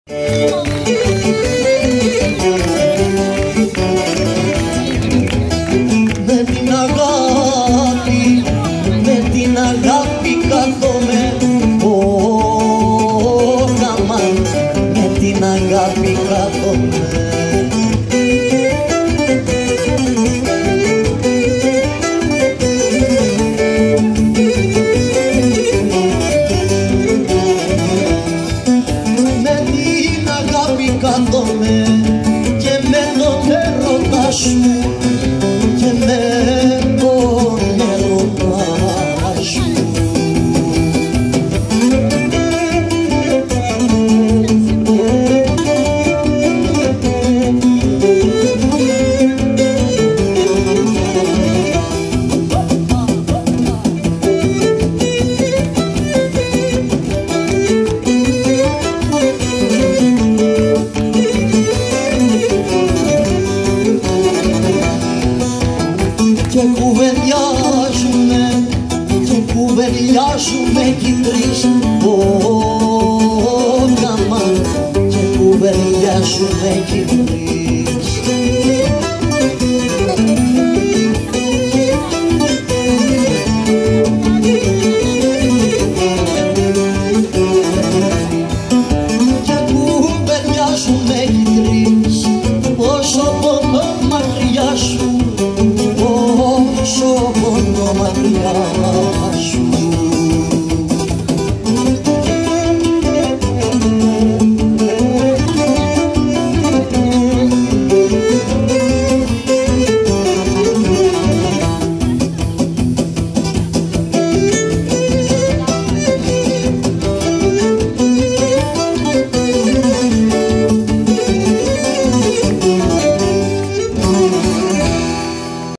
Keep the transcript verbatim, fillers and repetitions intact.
Με την αγάπη, με την αγάπη κάθομαι, oh, καμάν, με την αγάπη κάθομαι. Με την αγάπη κάθομαι και με τον έρωτα σου και με τον έρωτα σου. Και κουβεντιάζουμε, και κουβεντιάζουμε κι οι τρεις, oh, καμάν, και κουβεντιάζουμε κι οι τρεις.